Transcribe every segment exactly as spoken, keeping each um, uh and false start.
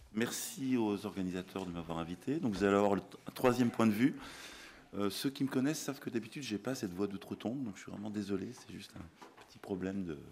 Merci aux organisateurs de m'avoir invité. Donc vous allez avoir le un troisième point de vue. Euh, ceux qui me connaissent savent que d'habitude, je n'ai pas cette voix d'outre-tombe, donc je suis vraiment désolé, c'est juste un petit problème de...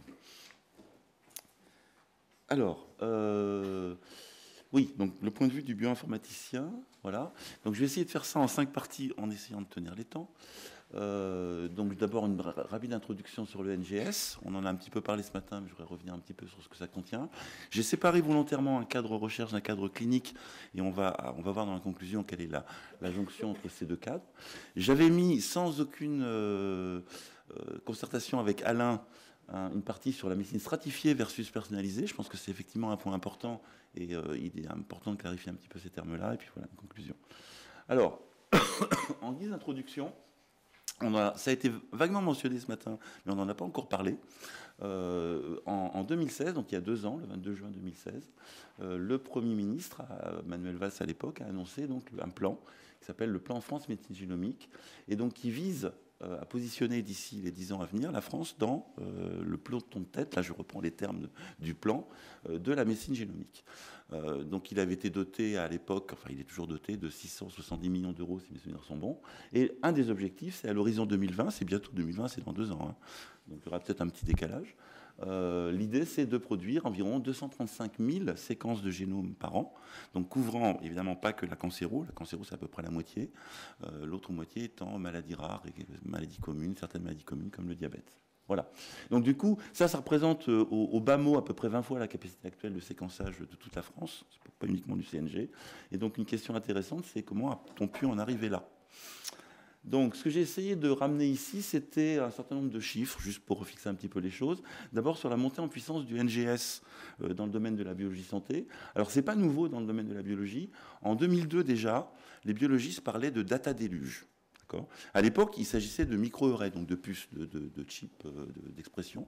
Alors, euh, oui, donc le point de vue du bioinformaticien, voilà. Donc je vais essayer de faire ça en cinq parties en essayant de tenir les temps. Euh, donc d'abord une rapide introduction sur le N G S. On en a un petit peu parlé ce matin, mais je voudrais revenir un petit peu sur ce que ça contient. J'ai séparé volontairement un cadre recherche d'un cadre clinique, et on va, on va voir dans la conclusion quelle est la, la jonction entre ces deux cadres. J'avais mis sans aucune euh, euh, concertation avec Alain un, une partie sur la médecine stratifiée versus personnalisée. Je pense que c'est effectivement un point important, et euh, il est important de clarifier un petit peu ces termes-là, et puis voilà une conclusion. Alors, en guise d'introduction, On a, ça a été vaguement mentionné ce matin, mais on n'en a pas encore parlé. Euh, en, en deux mille seize, donc il y a deux ans, le vingt-deux juin deux mille seize, euh, le Premier ministre, Manuel Valls à l'époque, a annoncé donc un plan qui s'appelle le plan France médecine génomique, et donc qui vise euh, à positionner d'ici les dix ans à venir la France dans euh, le peloton de tête, là je reprends les termes de, du plan, euh, de la médecine génomique. Euh, donc il avait été doté à l'époque, enfin il est toujours doté de six cent soixante-dix millions d'euros si mes souvenirs sont bons. Et un des objectifs, c'est à l'horizon deux mille vingt, c'est bientôt deux mille vingt, c'est dans deux ans, hein. Donc il y aura peut-être un petit décalage. Euh, L'idée, c'est de produire environ deux cent trente-cinq mille séquences de génome par an, donc couvrant évidemment pas que la cancéro, la cancéro c'est à peu près la moitié, euh, l'autre moitié étant maladies rares et maladies communes, certaines maladies communes comme le diabète. Voilà. Donc du coup, ça, ça représente euh, au, au bas mot à peu près vingt fois la capacité actuelle de séquençage de toute la France, c'est pas uniquement du C N G. Et donc une question intéressante, c'est comment a-t-on pu en arriver là? Donc ce que j'ai essayé de ramener ici, c'était un certain nombre de chiffres, juste pour refixer un petit peu les choses. D'abord sur la montée en puissance du N G S euh, dans le domaine de la biologie santé. Alors c'est pas nouveau dans le domaine de la biologie. En deux mille deux déjà, les biologistes parlaient de data déluge. À l'époque, il s'agissait de micro-arrays, donc de puces, de, de, de chips d'expression.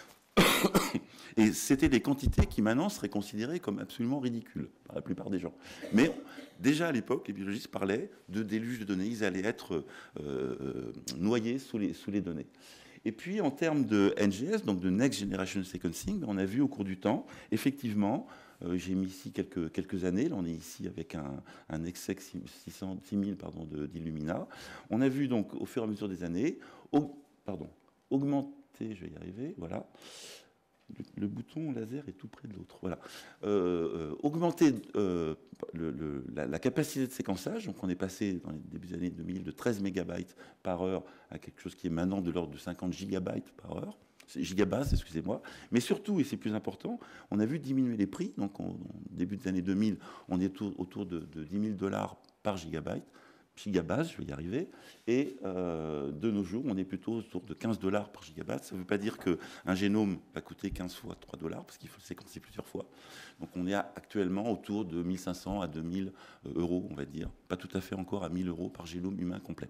Et c'était des quantités qui maintenant seraient considérées comme absolument ridicules par la plupart des gens. Mais déjà à l'époque, les biologistes parlaient de déluge de données. Ils allaient être euh, noyés sous les, sous les données. Et puis en termes de N G S, donc de Next Generation Sequencing, on a vu au cours du temps, effectivement, euh, j'ai mis ici quelques, quelques années, là on est ici avec un, un exec six mille d'Illumina. On a vu donc au fur et à mesure des années, au, pardon, augmenter, je vais y arriver, voilà. Le, le bouton laser est tout près de l'autre. Voilà. Euh, euh, augmenter euh, le, le, la, la capacité de séquençage. Donc on est passé dans les débuts des années deux mille de treize mégabytes par heure à quelque chose qui est maintenant de l'ordre de cinquante gigabytes par heure. Gigabases, excusez-moi. Mais surtout, et c'est plus important, on a vu diminuer les prix. Donc au début des années deux mille, on est autour, autour de, de dix mille dollars par gigabyte. Gigabase, je vais y arriver, et euh, de nos jours, on est plutôt autour de quinze dollars par gigabase. Ça ne veut pas dire qu'un génome va coûter quinze fois trois dollars, parce qu'il faut le séquencer plusieurs fois. Donc on est actuellement autour de mille cinq cents à deux mille euros, on va dire. Pas tout à fait encore à mille euros par génome humain complet.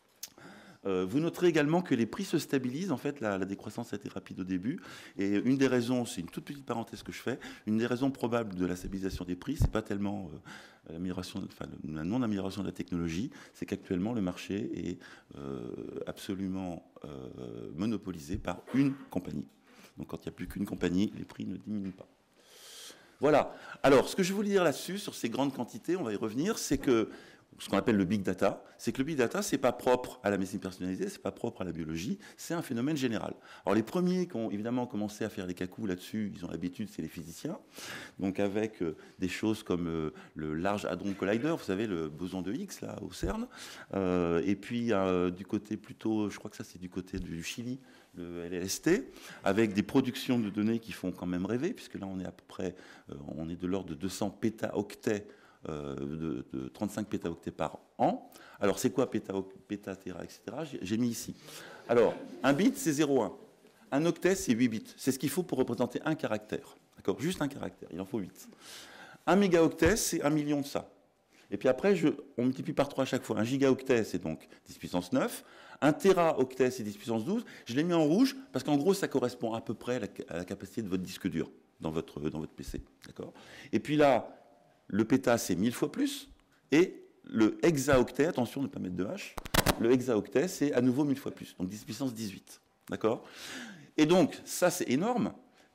Euh, vous noterez également que les prix se stabilisent. En fait, la, la décroissance a été rapide au début. Et une des raisons, c'est une toute petite parenthèse que je fais, une des raisons probables de la stabilisation des prix, c'est pas tellement euh, l'amélioration, enfin, la non-amélioration de la technologie, c'est qu'actuellement, le marché est euh, absolument euh, monopolisé par une compagnie. Donc, quand il n'y a plus qu'une compagnie, les prix ne diminuent pas. Voilà. Alors, ce que je voulais dire là-dessus, sur ces grandes quantités, on va y revenir, c'est que ce qu'on appelle le big data, c'est que le big data, c'est pas propre à la médecine personnalisée, c'est pas propre à la biologie, c'est un phénomène général. Alors les premiers qui ont évidemment commencé à faire les cacous là-dessus, ils ont l'habitude, c'est les physiciens, donc avec euh, des choses comme euh, le Large Hadron Collider, vous savez, le boson de Higgs, là, au CERN, euh, et puis euh, du côté plutôt, je crois que ça c'est du côté du Chili, le L L S T, avec des productions de données qui font quand même rêver, puisque là on est à peu près, euh, on est de l'ordre de deux cents pétaoctets, Euh, de, de trente-cinq pétaoctets par an. Alors, c'est quoi péta, pétatéra, et cetera. J'ai mis ici. Alors, un bit, c'est zéro virgule un. Un octet, c'est huit bits. C'est ce qu'il faut pour représenter un caractère. D'accord? Juste un caractère. Il en faut huit. Un mégaoctet, c'est un million de ça. Et puis après, je, on multiplie par trois à chaque fois. Un gigaoctet, c'est donc dix puissance neuf. Un téraoctet, c'est dix puissance douze. Je l'ai mis en rouge parce qu'en gros, ça correspond à peu près à la, à la capacité de votre disque dur dans votre, dans votre P C. D'accord? Et puis là, le péta, c'est mille fois plus. Et le hexaoctet, attention, ne pas mettre de H, le hexaoctet, c'est à nouveau mille fois plus. Donc dix puissance dix-huit. D'accord? Et donc, ça, c'est énorme.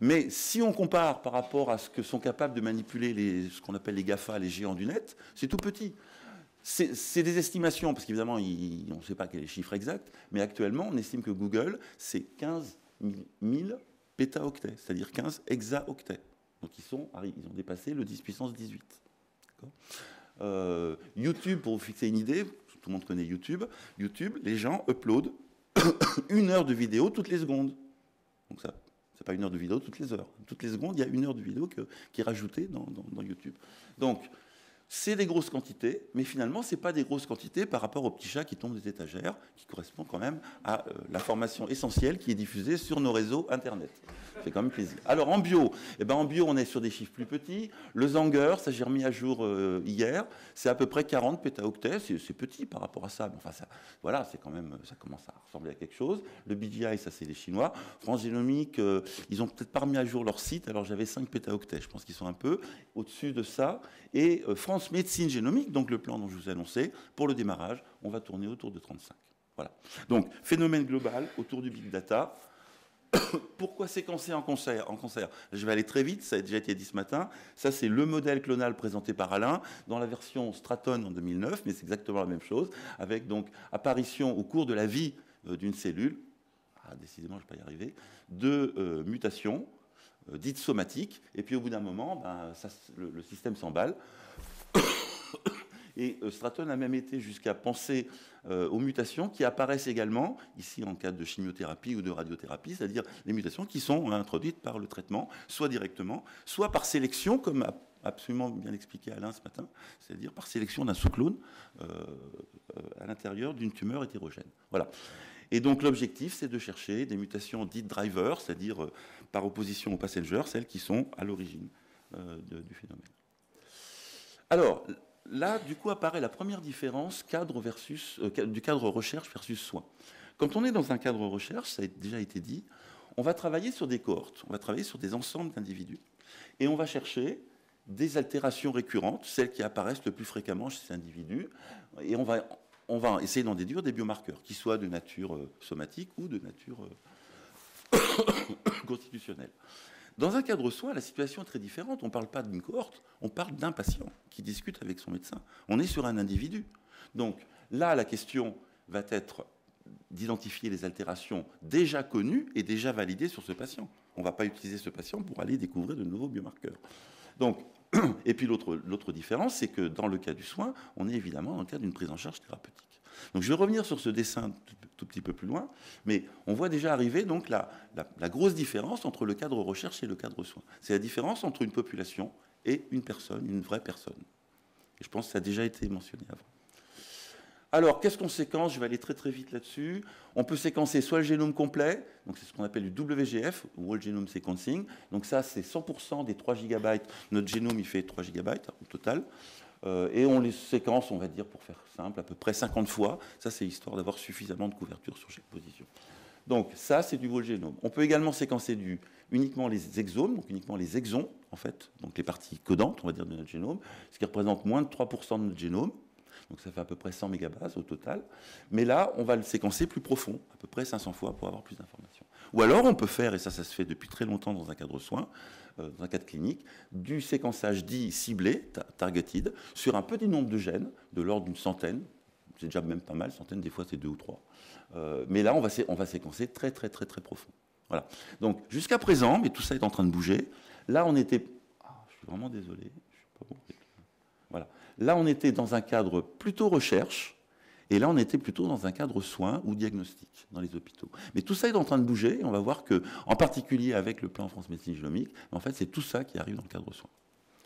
Mais si on compare par rapport à ce que sont capables de manipuler les, ce qu'on appelle les GAFA, les géants du net, c'est tout petit. C'est des estimations, parce qu'évidemment, on ne sait pas quel est le chiffre exact, mais actuellement, on estime que Google, c'est quinze mille pétaoctets, c'est-à-dire quinze hexaoctets. Donc ils, sont, ils ont dépassé le dix puissance dix-huit. Euh, YouTube, pour vous fixer une idée, tout le monde connaît YouTube, YouTube, les gens uploadent une heure de vidéo toutes les secondes. Donc ça, c'est pas une heure de vidéo toutes les heures. Toutes les secondes, il y a une heure de vidéo que, qui est rajoutée dans, dans, dans YouTube. Donc, c'est des grosses quantités, mais finalement, ce n'est pas des grosses quantités par rapport aux petits chats qui tombent des étagères, qui correspondent quand même à euh, l'information essentielle qui est diffusée sur nos réseaux Internet. Ça fait quand même plaisir. Alors, en bio, eh ben, en bio, on est sur des chiffres plus petits. Le Zanger, ça j'ai remis à jour euh, hier, c'est à peu près quarante pétaoctets. C'est petit par rapport à ça, mais enfin, ça, voilà, c'est quand même, ça commence à ressembler à quelque chose. Le B G I, ça c'est les Chinois. France Génomique, euh, ils ont peut-être pas remis à jour leur site, alors j'avais cinq pétaoctets. Je pense qu'ils sont un peu au-dessus de ça. Et euh, France Médecine Génomique, donc le plan dont je vous ai annoncé, pour le démarrage, on va tourner autour de trente-cinq. Voilà. Donc, phénomène global autour du big data. Pourquoi séquencer en concert, en concert? Je vais aller très vite, ça a déjà été dit ce matin. Ça, c'est le modèle clonal présenté par Alain dans la version Straton en deux mille neuf, mais c'est exactement la même chose, avec donc apparition au cours de la vie euh, d'une cellule, ah, décidément, je ne vais pas y arriver, de euh, mutations euh, dites somatiques, et puis au bout d'un moment, ben, ça, le, le système s'emballe. Et euh, Straton a même été jusqu'à penser euh, aux mutations qui apparaissent également, ici en cas de chimiothérapie ou de radiothérapie, c'est-à-dire les mutations qui sont introduites par le traitement, soit directement, soit par sélection, comme a absolument bien expliqué Alain ce matin, c'est-à-dire par sélection d'un sous-clone euh, euh, à l'intérieur d'une tumeur hétérogène. Voilà. Et donc l'objectif, c'est de chercher des mutations dites drivers, c'est-à-dire euh, par opposition aux passengers, celles qui sont à l'origine euh, du phénomène. Alors, là, du coup, apparaît la première différence cadre versus, euh, du cadre recherche versus soin. Quand on est dans un cadre recherche, ça a déjà été dit, on va travailler sur des cohortes, on va travailler sur des ensembles d'individus, et on va chercher des altérations récurrentes, celles qui apparaissent le plus fréquemment chez ces individus, et on va, on va essayer d'en déduire des biomarqueurs, qui soient de nature euh, somatique ou de nature euh, constitutionnelle. Dans un cadre soin, la situation est très différente. On ne parle pas d'une cohorte, on parle d'un patient qui discute avec son médecin. On est sur un individu. Donc là, la question va être d'identifier les altérations déjà connues et déjà validées sur ce patient. On ne va pas utiliser ce patient pour aller découvrir de nouveaux biomarqueurs. Donc, et puis l'autre différence, c'est que dans le cas du soin, on est évidemment dans le cas d'une prise en charge thérapeutique. Donc je vais revenir sur ce dessin tout, tout petit peu plus loin, mais on voit déjà arriver donc la, la, la grosse différence entre le cadre recherche et le cadre soin. C'est la différence entre une population et une personne, une vraie personne. Et je pense que ça a déjà été mentionné avant. Alors, qu'est-ce qu'on séquence? Je vais aller très très vite là-dessus. On peut séquencer soit le génome complet, donc c'est ce qu'on appelle du W G F, Whole Genome Sequencing. Donc ça, c'est cent pour cent des trois gigabytes. Notre génome, il fait trois gigabytes au total. Euh, et on les séquence, on va dire, pour faire simple, à peu près cinquante fois. Ça, c'est histoire d'avoir suffisamment de couverture sur chaque position. Donc ça, c'est du whole génome. On peut également séquencer du, uniquement les exomes, donc uniquement les exons, en fait, donc les parties codantes, on va dire, de notre génome, ce qui représente moins de trois pour cent de notre génome. Donc ça fait à peu près cent mégabases au total. Mais là, on va le séquencer plus profond, à peu près cinq cents fois pour avoir plus d'informations. Ou alors, on peut faire, et ça, ça se fait depuis très longtemps dans un cadre soin, euh, dans un cadre clinique, du séquençage dit ciblé, targeted, sur un petit nombre de gènes, de l'ordre d'une centaine. C'est déjà même pas mal, centaines, des fois c'est deux ou trois. Euh, mais là, on va, on va séquencer très, très, très, très profond. Voilà. Donc, jusqu'à présent, mais tout ça est en train de bouger, là, on était... Ah, je suis vraiment désolé, je suis pas bon. Voilà. Là, on était dans un cadre plutôt recherche, et là, on était plutôt dans un cadre soin ou diagnostic dans les hôpitaux. Mais tout ça est en train de bouger, et on va voir que, en particulier avec le plan France Médecine Génomique, en fait, c'est tout ça qui arrive dans le cadre soin.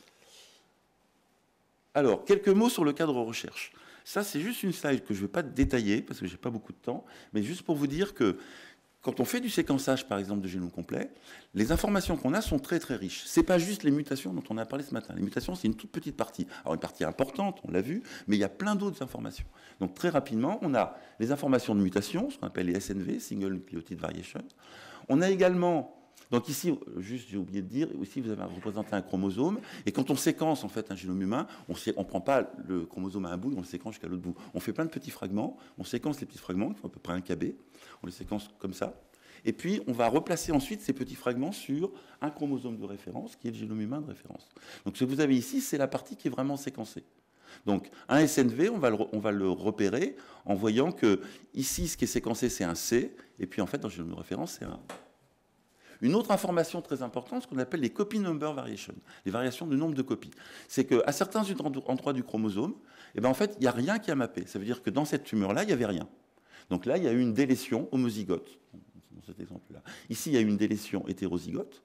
Alors, quelques mots sur le cadre recherche. Ça, c'est juste une slide que je ne vais pas détailler, parce que je n'ai pas beaucoup de temps, mais juste pour vous dire que quand on fait du séquençage, par exemple, de génome complet, les informations qu'on a sont très, très riches. Ce n'est pas juste les mutations dont on a parlé ce matin. Les mutations, c'est une toute petite partie. Alors, une partie importante, on l'a vu, mais il y a plein d'autres informations. Donc, très rapidement, on a les informations de mutation, ce qu'on appelle les S N V, Single Nucleotide Variation. On a également... Donc ici, juste j'ai oublié de dire, ici vous avez représenté un chromosome, et quand on séquence en fait un génome humain, on ne prend pas le chromosome à un bout, on le séquence jusqu'à l'autre bout. On fait plein de petits fragments, on séquence les petits fragments, qui font à peu près un K B, on les séquence comme ça, Et puis, on va replacer ensuite ces petits fragments sur un chromosome de référence, qui est le génome humain de référence. Donc, ce que vous avez ici, c'est la partie qui est vraiment séquencée. Donc, un S N V, on va, le, on va le repérer en voyant que ici, ce qui est séquencé, c'est un C, et puis en fait, dans le génome de référence, c'est un. Une autre information très importante, ce qu'on appelle les copy number variations, les variations du nombre de copies. C'est qu'à certains endroits du chromosome, eh ben en fait, il n'y a rien qui a mappé. Ça veut dire que dans cette tumeur-là, il n'y avait rien. Donc là, il y a eu une délétion homozygote, dans cet exemple-là. Ici, il y a eu une délétion hétérozygote.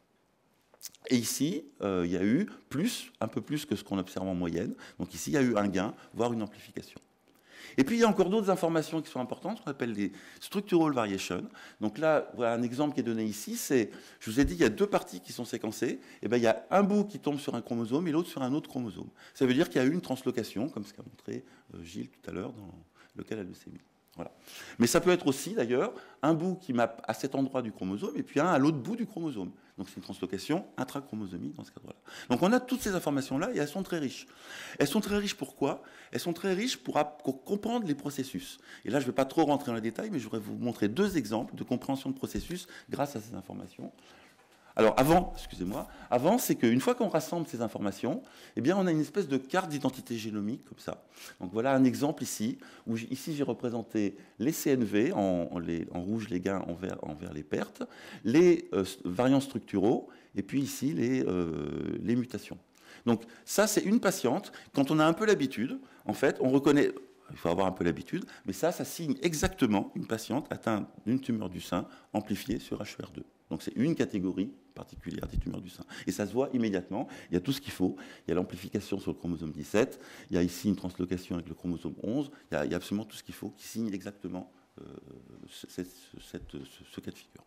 Et ici, euh, il y a eu plus, un peu plus que ce qu'on observe en moyenne. Donc ici, il y a eu un gain, voire une amplification. Et puis, il y a encore d'autres informations qui sont importantes, qu'on appelle les structural variations. Donc là, voilà un exemple qui est donné ici. C'est, je vous ai dit, il y a deux parties qui sont séquencées. Et bien, il y a un bout qui tombe sur un chromosome et l'autre sur un autre chromosome. Ça veut dire qu'il y a eu une translocation, comme ce qu'a montré euh, Gilles tout à l'heure dans le cas de la leucémie. Voilà. Mais ça peut être aussi, d'ailleurs, un bout qui mappe à cet endroit du chromosome et puis un à l'autre bout du chromosome. Donc c'est une translocation intrachromosomique dans ce cadre-là. Donc on a toutes ces informations-là et elles sont très riches. Elles sont très riches pourquoi? Elles sont très riches pour, pour comprendre les processus. Et là, je ne vais pas trop rentrer dans les détails, mais je voudrais vous montrer deux exemples de compréhension de processus grâce à ces informations. Alors avant, excusez-moi, avant, c'est qu'une fois qu'on rassemble ces informations, eh bien, on a une espèce de carte d'identité génomique comme ça. Donc voilà un exemple ici, où ici j'ai représenté les C N V, en, en, les, en rouge les gains, en vert, en vert les pertes, les euh, variants structuraux, et puis ici les, euh, les mutations. Donc ça, c'est une patiente. Quand on a un peu l'habitude, en fait, on reconnaît... Il faut avoir un peu l'habitude, mais ça, ça signe exactement une patiente atteinte d'une tumeur du sein amplifiée sur H E R deux. Donc c'est une catégorie particulière des tumeurs du sein. Et ça se voit immédiatement, il y a tout ce qu'il faut. Il y a l'amplification sur le chromosome dix-sept, il y a ici une translocation avec le chromosome onze, il y a, il y a absolument tout ce qu'il faut qui signe exactement euh, cette, cette, ce, ce cas de figure.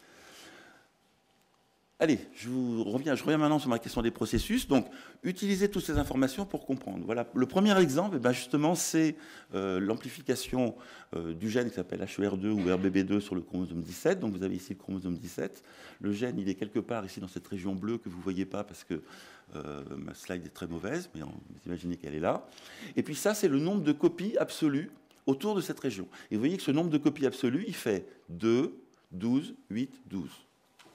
Allez, je, vous reviens, je reviens maintenant sur ma question des processus. Donc, utilisez toutes ces informations pour comprendre. Voilà, le premier exemple, eh bien, justement, c'est euh, l'amplification euh, du gène qui s'appelle H E R deux ou R B B deux sur le chromosome dix-sept. Donc, vous avez ici le chromosome dix-sept. Le gène, il est quelque part ici dans cette région bleue que vous ne voyez pas parce que euh, ma slide est très mauvaise, mais on, vous imaginez qu'elle est là. Et puis ça, c'est le nombre de copies absolues autour de cette région. Et vous voyez que ce nombre de copies absolues, il fait deux, douze, huit, douze. D'accord ?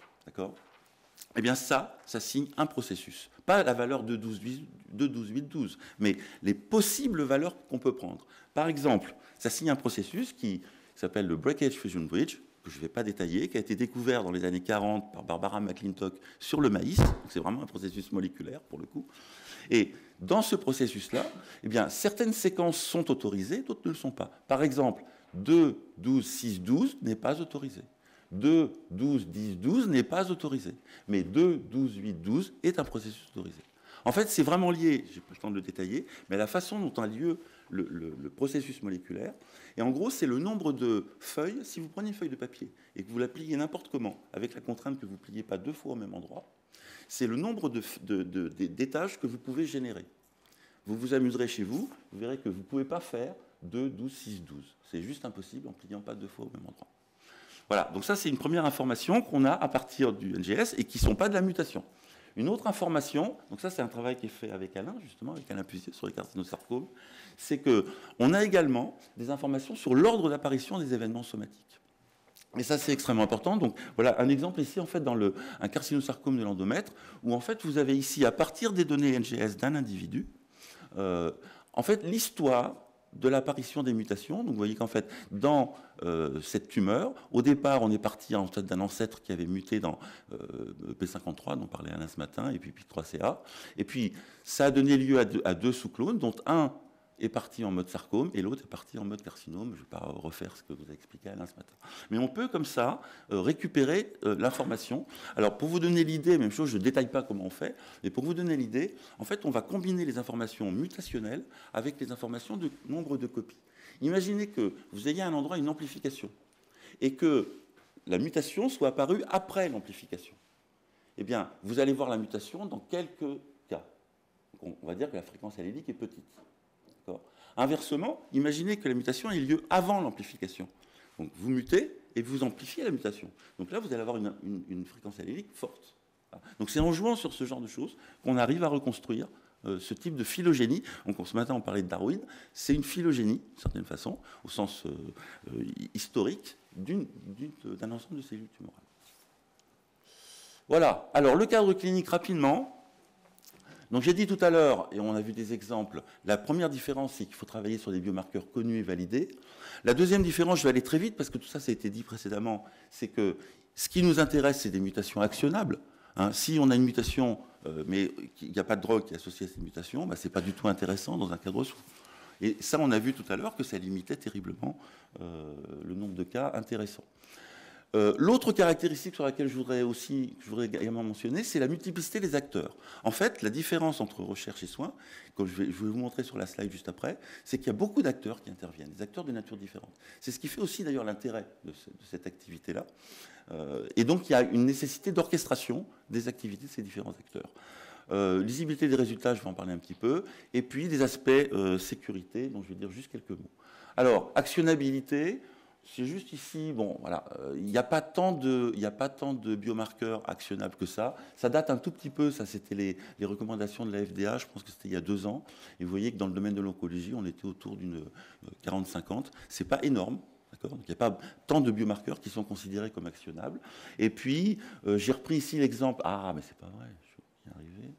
Eh bien ça, ça signe un processus. Pas la valeur de douze, huit, douze, mais les possibles valeurs qu'on peut prendre. Par exemple, ça signe un processus qui s'appelle le Breakage Fusion Bridge, que je ne vais pas détailler, qui a été découvert dans les années quarante par Barbara McClintock sur le maïs. C'est vraiment un processus moléculaire, pour le coup. Et dans ce processus-là, eh bien, certaines séquences sont autorisées, d'autres ne le sont pas. Par exemple, deux, douze, six, douze n'est pas autorisé. deux, douze, dix, douze n'est pas autorisé. Mais deux, douze, huit, douze est un processus autorisé. En fait, c'est vraiment lié, je n'ai pas le temps de le détailler, mais à la façon dont a lieu le, le, le processus moléculaire. Et en gros, c'est le nombre de feuilles. Si vous prenez une feuille de papier et que vous la pliez n'importe comment, avec la contrainte que vous ne pliez pas deux fois au même endroit, c'est le nombre de, de, de, de, d'étages que vous pouvez générer. Vous vous amuserez chez vous, vous verrez que vous ne pouvez pas faire deux, douze, six, douze. C'est juste impossible en pliant pas deux fois au même endroit. Voilà, donc ça c'est une première information qu'on a à partir du N G S et qui ne sont pas de la mutation. Une autre information, donc ça c'est un travail qui est fait avec Alain, justement, avec Alain Puisier sur les carcinosarcomes, c'est qu'on a également des informations sur l'ordre d'apparition des événements somatiques. Et ça c'est extrêmement important. Donc voilà un exemple ici en fait dans le, un carcinosarcome de l'endomètre, où en fait vous avez ici, à partir des données N G S d'un individu, euh, en fait l'histoire de l'apparition des mutations. Donc vous voyez qu'en fait, dans euh, cette tumeur, au départ, on est parti en fait, d'un ancêtre qui avait muté dans euh, P cinquante-trois, dont parlait Alain ce matin, et puis P I K trois C A. Et puis, ça a donné lieu à deux, à deux sous-clones, dont un est parti en mode sarcome et l'autre est parti en mode carcinome. Je ne vais pas refaire ce que vous avez expliqué Alain ce matin. Mais on peut comme ça euh, récupérer euh, l'information. Alors pour vous donner l'idée, même chose, je ne détaille pas comment on fait, mais pour vous donner l'idée, en fait on va combiner les informations mutationnelles avec les informations de nombre de copies. Imaginez que vous ayez à un endroit une amplification et que la mutation soit apparue après l'amplification. Eh bien, vous allez voir la mutation dans quelques cas. Donc, on va dire que la fréquence allélique est petite. Inversement, imaginez que la mutation ait lieu avant l'amplification. Donc vous mutez et vous amplifiez la mutation. Donc là, vous allez avoir une, une, une fréquence allélique forte. Donc c'est en jouant sur ce genre de choses qu'on arrive à reconstruire euh, ce type de phylogénie. Donc ce matin, on parlait de Darwin. C'est une phylogénie, d'une certaine façon, au sens euh, euh, historique, d'un ensemble de cellules tumorales. Voilà. Alors, le cadre clinique, rapidement. Donc, j'ai dit tout à l'heure, et on a vu des exemples, la première différence, c'est qu'il faut travailler sur des biomarqueurs connus et validés. La deuxième différence, je vais aller très vite, parce que tout ça, ça a été dit précédemment, c'est que ce qui nous intéresse, c'est des mutations actionnables. Hein, si on a une mutation, euh, mais il n'y a pas de drogue qui est associée à cette mutation, bah, ce n'est pas du tout intéressant dans un cadre sourd. Et ça, on a vu tout à l'heure que ça limitait terriblement euh, le nombre de cas intéressants. Euh, L'autre caractéristique sur laquelle je voudrais aussi, je voudrais également mentionner, c'est la multiplicité des acteurs. En fait, la différence entre recherche et soins, comme je vais, je vais vous montrer sur la slide juste après, c'est qu'il y a beaucoup d'acteurs qui interviennent, des acteurs de nature différente. C'est ce qui fait aussi d'ailleurs l'intérêt de, ce, de cette activité-là. Euh, et donc, il y a une nécessité d'orchestration des activités de ces différents acteurs. Euh, lisibilité des résultats, je vais en parler un petit peu, et puis des aspects euh, sécurité, dont je vais dire juste quelques mots. Alors, actionnabilité. C'est juste ici, bon, voilà, euh, il n'y a pas tant de, il n'y a pas tant de biomarqueurs actionnables que ça. Ça date un tout petit peu, ça c'était les, les recommandations de la F D A, je pense que c'était il y a deux ans. Et vous voyez que dans le domaine de l'oncologie, on était autour d'une euh, quarante cinquante. C'est pas énorme, d'accord. Donc il n'y a pas tant de biomarqueurs qui sont considérés comme actionnables. Et puis, euh, j'ai repris ici l'exemple, ah, mais c'est pas vrai, je vais y arriver.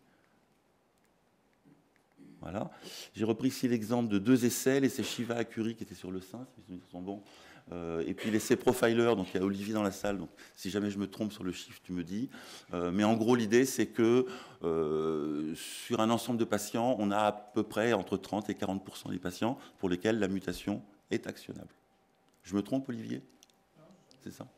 Voilà. J'ai repris ici l'exemple de deux essais, l'essai Shiva Acuri qui était sur le sein, si mes sont bons. Euh, et puis l'essai Profiler, donc il y a Olivier dans la salle, donc si jamais je me trompe sur le chiffre, tu me dis. Euh, mais en gros, l'idée, c'est que euh, sur un ensemble de patients, on a à peu près entre trente et quarante pour cent des patients pour lesquels la mutation est actionnable. Je me trompe, Olivier? C'est ça.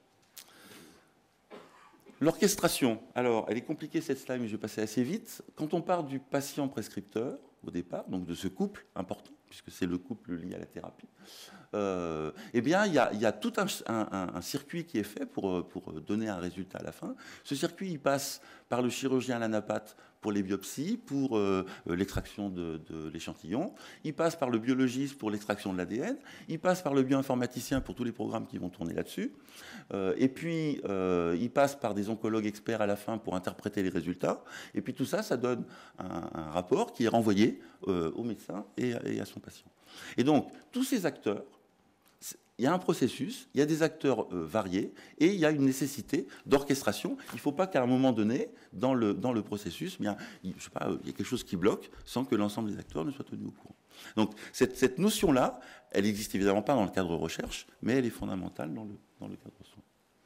L'orchestration, alors, elle est compliquée cette slide, mais je vais passer assez vite. Quand on part du patient prescripteur, au départ, donc de ce couple important, puisque c'est le couple lié à la thérapie, euh, eh bien, il y a, il y a tout un, un, un circuit qui est fait pour, pour donner un résultat à la fin. Ce circuit, il passe par le chirurgien à l'anapathe pour les biopsies, pour euh, l'extraction de, de l'échantillon. Il passe par le biologiste pour l'extraction de l'A D N. Il passe par le bioinformaticien pour tous les programmes qui vont tourner là-dessus. Euh, et puis, euh, il passe par des oncologues experts à la fin pour interpréter les résultats. Et puis tout ça, ça donne un, un rapport qui est renvoyé euh, au médecin et, et à son patient. Et donc, tous ces acteurs, il y a un processus, il y a des acteurs euh, variés et il y a une nécessité d'orchestration. Il ne faut pas qu'à un moment donné, dans le, dans le processus, bien, il, je sais pas, il y a quelque chose qui bloque sans que l'ensemble des acteurs ne soient tenus au courant. Donc cette, cette notion-là, elle n'existe évidemment pas dans le cadre recherche, mais elle est fondamentale dans le, dans le cadre soin.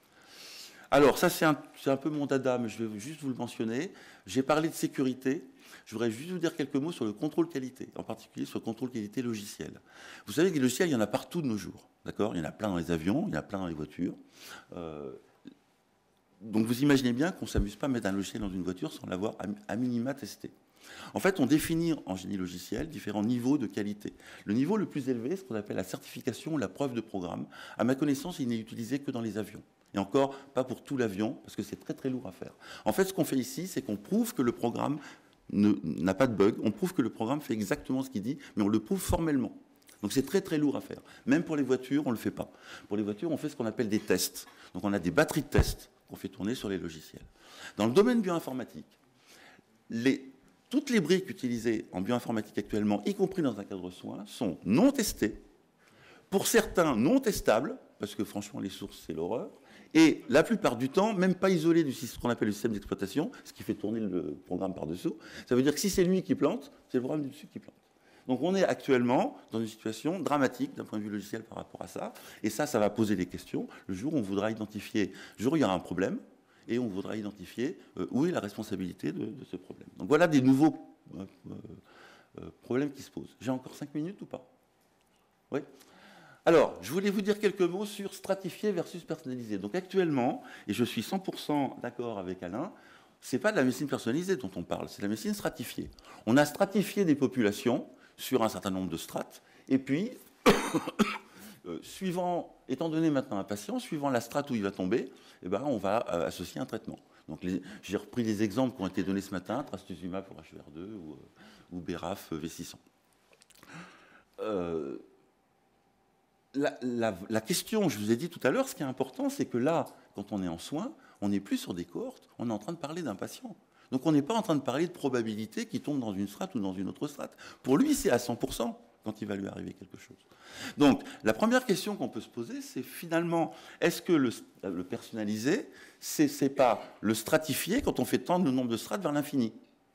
Alors ça, c'est un, c'est un peu mon dada, mais je vais juste vous le mentionner. J'ai parlé de sécurité. Je voudrais juste vous dire quelques mots sur le contrôle qualité, en particulier sur le contrôle qualité logiciel. Vous savez que les logiciels, il y en a partout de nos jours. D'accord ? Il y en a plein dans les avions, il y en a plein dans les voitures. Euh, donc vous imaginez bien qu'on ne s'amuse pas à mettre un logiciel dans une voiture sans l'avoir à minima testé. En fait, on définit en génie logiciel différents niveaux de qualité. Le niveau le plus élevé, c'est ce qu'on appelle la certification ou la preuve de programme. À ma connaissance, il n'est utilisé que dans les avions. Et encore, pas pour tout l'avion, parce que c'est très très lourd à faire. En fait, ce qu'on fait ici, c'est qu'on prouve que le programme n'a pas de bug, on prouve que le programme fait exactement ce qu'il dit, mais on le prouve formellement. Donc c'est très très lourd à faire. Même pour les voitures, on ne le fait pas. Pour les voitures, on fait ce qu'on appelle des tests. Donc on a des batteries de tests qu'on fait tourner sur les logiciels. Dans le domaine bioinformatique, les, toutes les briques utilisées en bioinformatique actuellement, y compris dans un cadre soin, sont non testées, pour certains non testables, parce que franchement les sources c'est l'horreur, et la plupart du temps, même pas isolé de ce qu'on appelle le système d'exploitation, ce qui fait tourner le programme par-dessous. Ça veut dire que si c'est lui qui plante, c'est le programme du dessus qui plante. Donc on est actuellement dans une situation dramatique d'un point de vue logiciel par rapport à ça. Et ça, ça va poser des questions. Le jour où on voudra identifier, le jour où il y aura un problème, et on voudra identifier euh, où est la responsabilité de, de ce problème. Donc voilà des nouveaux euh, euh, problèmes qui se posent. J'ai encore cinq minutes ou pas? Oui. Alors, je voulais vous dire quelques mots sur stratifié versus personnalisé. Donc actuellement, et je suis cent pour cent d'accord avec Alain, ce n'est pas de la médecine personnalisée dont on parle, c'est de la médecine stratifiée. On a stratifié des populations sur un certain nombre de strates, et puis, euh, suivant, étant donné maintenant un patient, suivant la strate où il va tomber, eh ben, on va euh, associer un traitement. Donc j'ai repris les exemples qui ont été donnés ce matin, trastuzumab pour H V R deux ou, euh, ou B R A F V six cents. Euh, La, la, la question, je vous ai dit tout à l'heure, ce qui est important, c'est que là, quand on est en soins, on n'est plus sur des cohortes, on est en train de parler d'un patient. Donc on n'est pas en train de parler de probabilité qui tombe dans une strate ou dans une autre strate. Pour lui, c'est à cent pour cent. quand il va lui arriver quelque chose. Donc, la première question qu'on peut se poser, c'est finalement, est-ce que le, le personnalisé, c'est, c'est pas le stratifier quand on fait tendre le nombre de strates vers l'infini?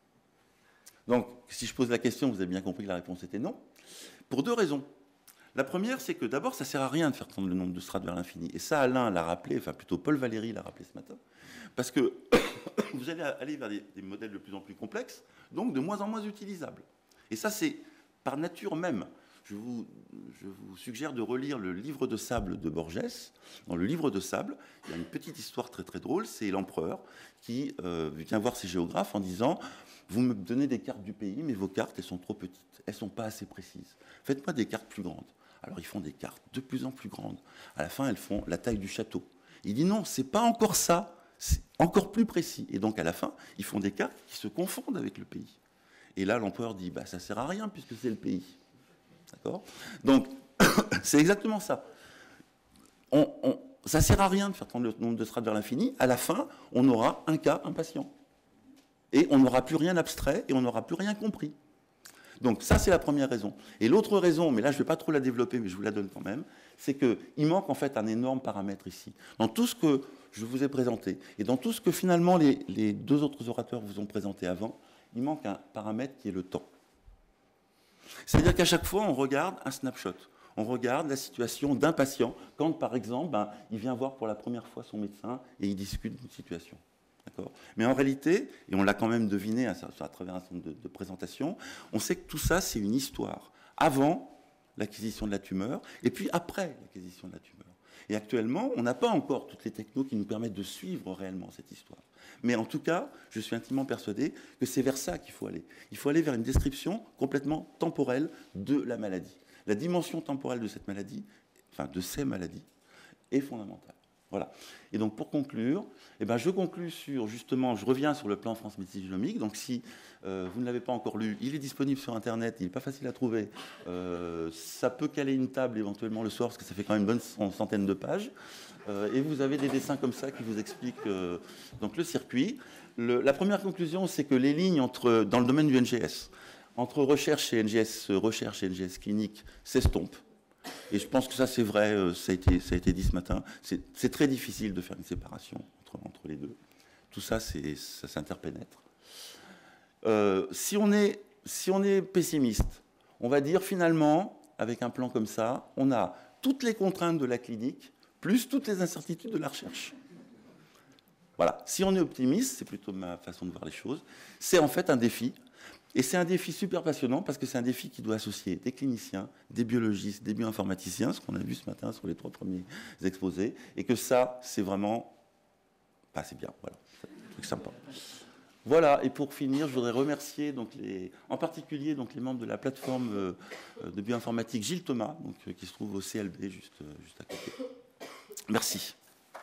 Donc, si je pose la question, vous avez bien compris que la réponse était non, pour deux raisons. La première, c'est que d'abord, ça ne sert à rien de faire tendre le nombre de strates vers l'infini. Et ça, Alain l'a rappelé, enfin plutôt Paul Valéry l'a rappelé ce matin, parce que vous allez aller vers des, des modèles de plus en plus complexes, donc de moins en moins utilisables. Et ça, c'est par nature même. Je vous, je vous suggère de relire le livre de sable de Borges. Dans le livre de sable, il y a une petite histoire très très drôle, c'est l'empereur qui euh, vient voir ses géographes en disant « Vous me donnez des cartes du pays, mais vos cartes, elles sont trop petites, elles ne sont pas assez précises. Faites-moi des cartes plus grandes. » Alors ils font des cartes de plus en plus grandes. À la fin, elles font la taille du château. Il dit non, c'est pas encore ça, c'est encore plus précis. Et donc à la fin, ils font des cartes qui se confondent avec le pays. Et là, l'empereur dit, bah, ça ne sert à rien puisque c'est le pays. D'accord ? Donc, c'est exactement ça. On, on, ça ne sert à rien de faire tendre le nombre de strates vers l'infini. À la fin, on aura un cas impatient. Et on n'aura plus rien abstrait et on n'aura plus rien compris. Donc ça, c'est la première raison. Et l'autre raison, mais là, je ne vais pas trop la développer, mais je vous la donne quand même, c'est qu'il manque en fait un énorme paramètre ici. Dans tout ce que je vous ai présenté, et dans tout ce que finalement les, les deux autres orateurs vous ont présenté avant, il manque un paramètre qui est le temps. C'est-à-dire qu'à chaque fois, on regarde un snapshot. On regarde la situation d'un patient quand, par exemple, ben, il vient voir pour la première fois son médecin et il discute d'une situation. Mais en réalité, et on l'a quand même deviné à, à travers un certain nombre de, de présentations, on sait que tout ça, c'est une histoire. Avant l'acquisition de la tumeur, et puis après l'acquisition de la tumeur. Et actuellement, on n'a pas encore toutes les technos qui nous permettent de suivre réellement cette histoire. Mais en tout cas, je suis intimement persuadé que c'est vers ça qu'il faut aller. Il faut aller vers une description complètement temporelle de la maladie. La dimension temporelle de cette maladie, enfin de ces maladies, est fondamentale. Voilà. Et donc pour conclure, eh ben, je conclus sur, justement, je reviens sur le plan France Médecine Génomique. Donc si euh, vous ne l'avez pas encore lu, il est disponible sur Internet, il n'est pas facile à trouver. Euh, ça peut caler une table éventuellement le soir, parce que ça fait quand même une bonne centaine de pages. Euh, et vous avez des dessins comme ça qui vous expliquent euh, donc le circuit. Le, la première conclusion, c'est que les lignes entre, dans le domaine du N G S, entre recherche et N G S recherche et N G S clinique s'estompent. Et je pense que ça, c'est vrai, ça a été, ça a été dit ce matin. C'est, c'est très difficile de faire une séparation entre, entre les deux. Tout ça, c'est, ça s'interpénètre. Euh, si, on est, si on est pessimiste, on va dire finalement, avec un plan comme ça, on a toutes les contraintes de la clinique, plus toutes les incertitudes de la recherche. Voilà. Si on est optimiste, c'est plutôt ma façon de voir les choses, c'est en fait un défi. Et c'est un défi super passionnant parce que c'est un défi qui doit associer des cliniciens, des biologistes, des bioinformaticiens, ce qu'on a vu ce matin sur les trois premiers exposés, et que ça, c'est vraiment... Bah, c'est bien, voilà, c'est un truc sympa. Voilà, et pour finir, je voudrais remercier donc les, en particulier donc les membres de la plateforme euh, de bioinformatique Gilles Thomas, donc, euh, qui se trouve au C L B, juste, euh, juste à côté. Merci.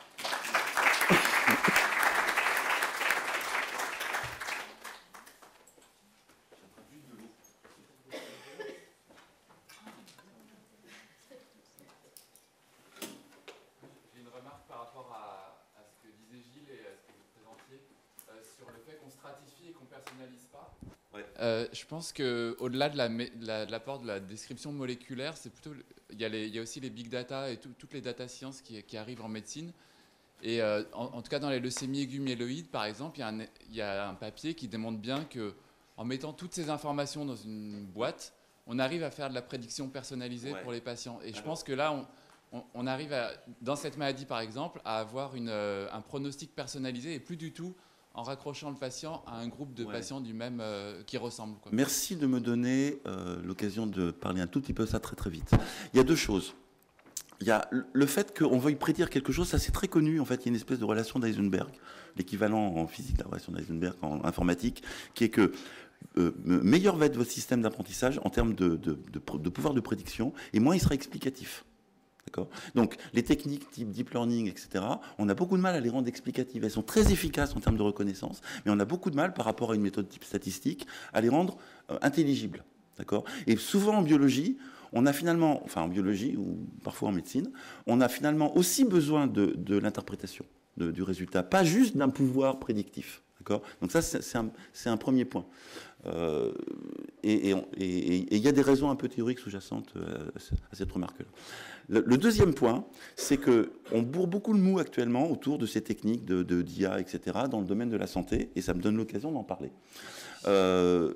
Euh, je pense qu'au-delà de, la, de, la, de l'apport de la description moléculaire, c'est plutôt, il y, a les, il y a aussi les big data et tout, toutes les data sciences qui, qui arrivent en médecine. Et euh, en, en tout cas, dans les leucémies aiguës myéloïdes, par exemple, il y, a un, il y a un papier qui démontre bien qu'en mettant toutes ces informations dans une boîte, on arrive à faire de la prédiction personnalisée ouais. pour les patients. Et je pense que là, on, on, on arrive, à, dans cette maladie, par exemple, à avoir une, euh, un pronostic personnalisé et plus du tout en raccrochant le patient à un groupe de ouais. patients du même, euh, qui ressemblent. Quoi. Merci de me donner euh, l'occasion de parler un tout petit peu de ça très très vite. Il y a deux choses. Il y a le fait qu'on veuille prédire quelque chose, ça c'est très connu, en fait, il y a une espèce de relation d'Eisenberg, l'équivalent en physique de la relation d'Eisenberg en informatique, qui est que euh, meilleur va être votre système d'apprentissage en termes de, de, de, de pouvoir de prédiction, et moins il sera explicatif. D'accord ? Donc, les techniques type deep learning, et cetera, on a beaucoup de mal à les rendre explicatives. Elles sont très efficaces en termes de reconnaissance, mais on a beaucoup de mal, par rapport à une méthode type statistique, à les rendre euh, intelligibles. D'accord ? Et souvent en biologie, on a finalement, enfin en biologie ou parfois en médecine, on a finalement aussi besoin de, de l'interprétation du résultat, pas juste d'un pouvoir prédictif. D'accord ? Donc ça, c'est un, c'est un premier point. Euh, et il y a des raisons un peu théoriques sous-jacentes à cette remarque-là. Le, le deuxième point, c'est qu'on bourre beaucoup le mou actuellement autour de ces techniques de, de d'I A, et cetera, dans le domaine de la santé, et ça me donne l'occasion d'en parler. Euh,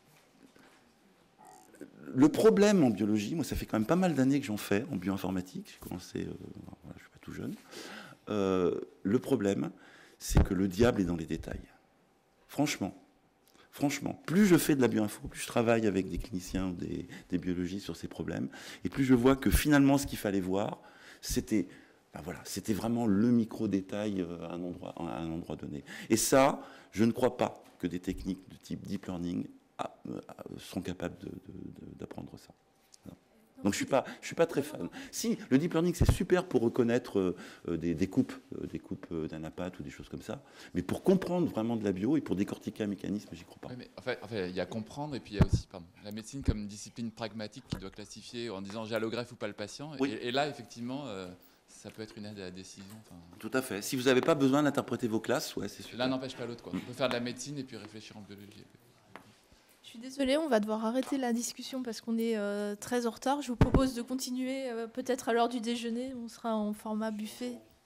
le problème en biologie, moi ça fait quand même pas mal d'années que j'en fais en bioinformatique, j'ai commencé, euh, voilà, je ne suis pas tout jeune. Euh, le problème, c'est que le diable est dans les détails. Franchement. Franchement, plus je fais de la bioinfo, plus je travaille avec des cliniciens ou des, des biologistes sur ces problèmes, et plus je vois que finalement, ce qu'il fallait voir, c'était ben voilà, c'était vraiment le micro-détail à un, endroit, à un endroit donné. Et ça, je ne crois pas que des techniques de type deep learning a, a, sont capables de, de, de, d'apprendre ça. Donc je ne suis, je suis pas très fan. Si, le deep learning, c'est super pour reconnaître euh, des, des coupes, euh, des coupes euh, d'anapathes ou des choses comme ça. Mais pour comprendre vraiment de la bio et pour décortiquer un mécanisme, j'y crois pas. Oui, mais en fait, en fait, il y a comprendre et puis il y a aussi pardon, la médecine comme une discipline pragmatique qui doit classifier en disant j'ai allogreffe ou pas le patient. Oui. Et, et là, effectivement, euh, ça peut être une aide à la décision. Tout à fait. Si vous n'avez pas besoin d'interpréter vos classes, ouais, c'est super. L'un n'empêche pas l'autre. On peut faire de la médecine et puis réfléchir en biologie. Je suis désolée, on va devoir arrêter la discussion parce qu'on est euh, très en retard. Je vous propose de continuer euh, peut-être à l'heure du déjeuner. On sera en format buffet.